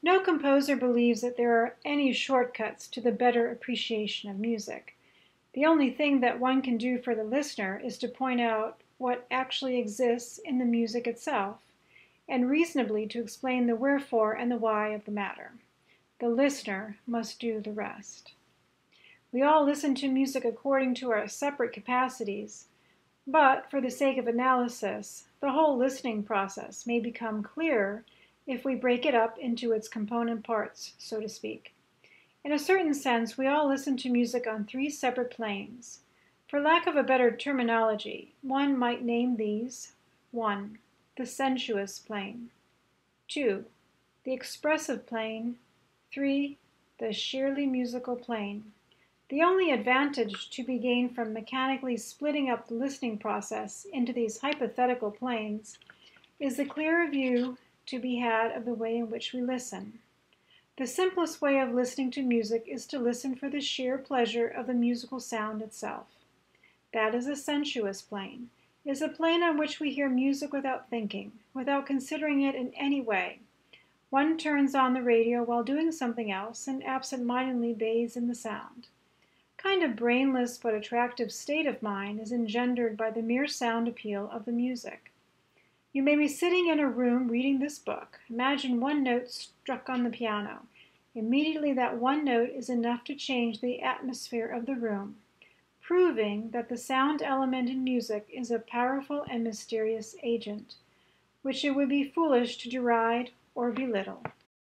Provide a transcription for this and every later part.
No composer believes that there are any shortcuts to the better appreciation of music. The only thing that one can do for the listener is to point out what actually exists in the music itself, and reasonably to explain the wherefore and the why of the matter. The listener must do the rest. We all listen to music according to our separate capacities, but for the sake of analysis, the whole listening process may become clearer if we break it up into its component parts, so to speak. In a certain sense, we all listen to music on three separate planes. For lack of a better terminology, one might name these: 1. The sensuous plane. 2. The expressive plane. 3. The sheerly musical plane. The only advantage to be gained from mechanically splitting up the listening process into these hypothetical planes is the clearer view to be had of the way in which we listen. The simplest way of listening to music is to listen for the sheer pleasure of the musical sound itself. That is a sensuous plane. It is a plane on which we hear music without thinking, without considering it in any way. One turns on the radio while doing something else and absent-mindedly bathes in the sound. A kind of brainless but attractive state of mind is engendered by the mere sound appeal of the music. You may be sitting in a room reading this book. Imagine one note struck on the piano. Immediately that one note is enough to change the atmosphere of the room, proving that the sound element in music is a powerful and mysterious agent, which it would be foolish to deride or belittle.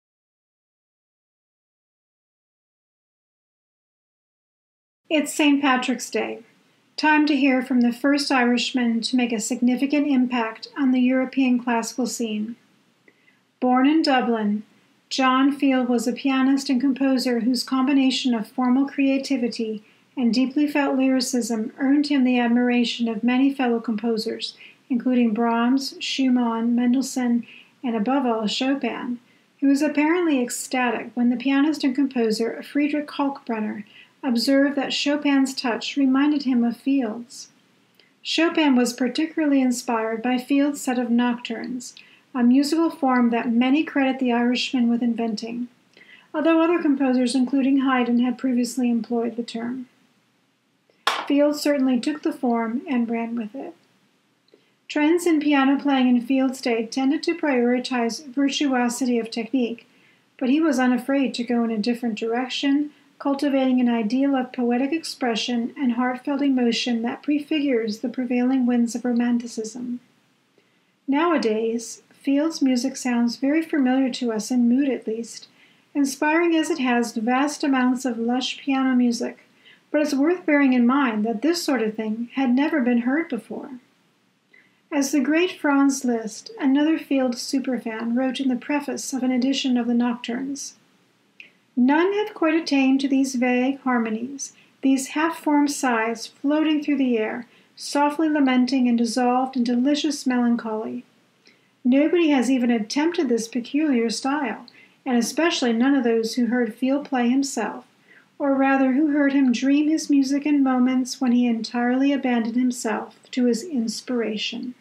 It's St. Patrick's Day. Time to hear from the first Irishman to make a significant impact on the European classical scene. Born in Dublin, John Field was a pianist and composer whose combination of formal creativity and deeply felt lyricism earned him the admiration of many fellow composers, including Brahms, Schumann, Mendelssohn, and above all Chopin. He was apparently ecstatic when the pianist and composer Friedrich Kalkbrenner observed that Chopin's touch reminded him of Field's. Chopin was particularly inspired by Field's set of nocturnes, a musical form that many credit the Irishman with inventing, although other composers, including Haydn, had previously employed the term. Field certainly took the form and ran with it. Trends in piano playing in Field's day tended to prioritize virtuosity of technique, but he was unafraid to go in a different direction, cultivating an ideal of poetic expression and heartfelt emotion that prefigures the prevailing winds of Romanticism. Nowadays, Field's music sounds very familiar to us in mood at least, inspiring as it has vast amounts of lush piano music, but it's worth bearing in mind that this sort of thing had never been heard before. As the great Franz Liszt, another Field superfan, wrote in the preface of an edition of the Nocturnes, "None have quite attained to these vague harmonies, these half-formed sighs floating through the air, softly lamenting and dissolved in delicious melancholy. Nobody has even attempted this peculiar style, and especially none of those who heard Field play himself, or rather who heard him dream his music in moments when he entirely abandoned himself to his inspiration."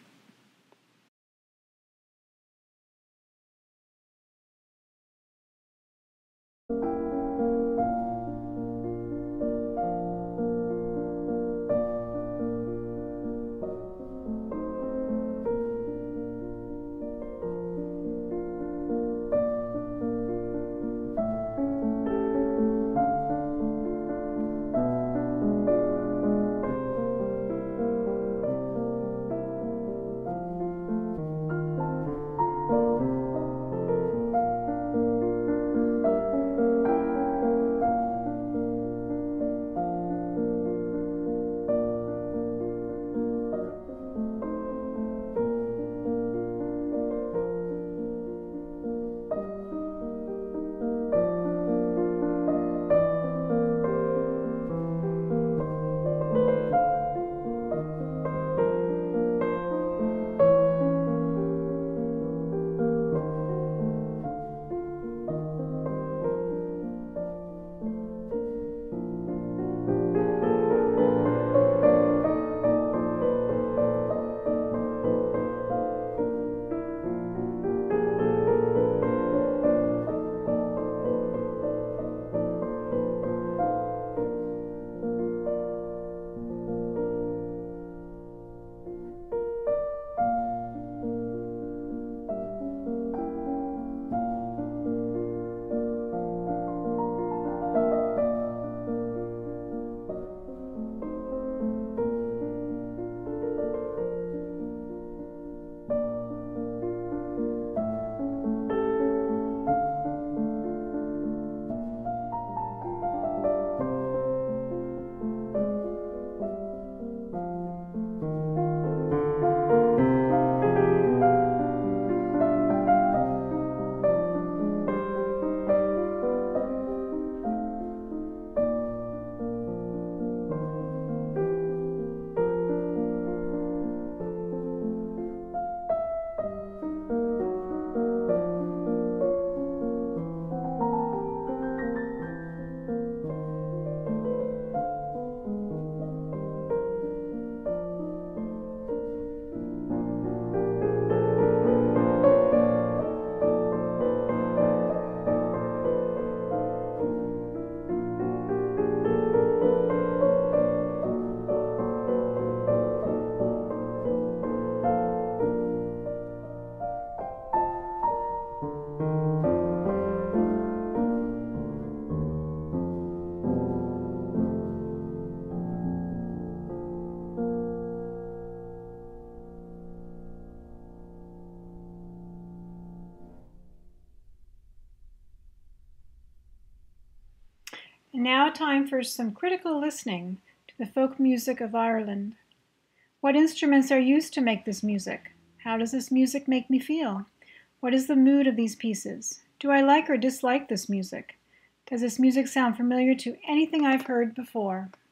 And now time for some critical listening to the folk music of Ireland. What instruments are used to make this music? How does this music make me feel? What is the mood of these pieces? Do I like or dislike this music? Does this music sound familiar to anything I've heard before?